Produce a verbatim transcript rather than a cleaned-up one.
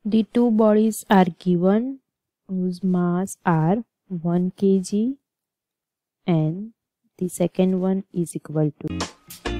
The two bodies are given whose mass are one kilogram and the second one is equal to